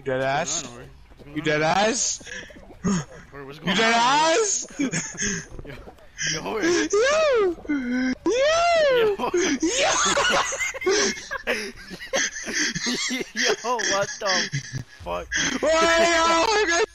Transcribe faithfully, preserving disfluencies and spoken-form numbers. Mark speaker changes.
Speaker 1: You dead ass?
Speaker 2: On,
Speaker 1: You dead ass?
Speaker 2: Where, what's going
Speaker 1: You dead
Speaker 2: on?
Speaker 1: ass?
Speaker 2: Yo, yo, where?
Speaker 1: Yo! Yo!
Speaker 2: Yo! Yo, what the fuck?
Speaker 1: Why, oh my god!